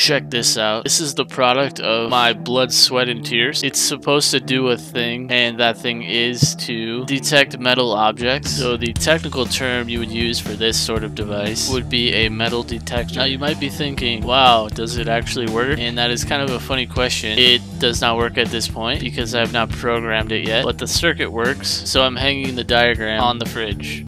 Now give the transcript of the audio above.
Check this out. This is the product of my blood, sweat, and tears. It's supposed to do a thing, and that thing is to detect metal objects. So the technical term you would use for this sort of device would be a metal detector. Now you might be thinking, wow, does it actually work? And that is kind of a funny question. It does not work at this point because I have not programmed it yet, but the circuit works, so I'm hanging the diagram on the fridge.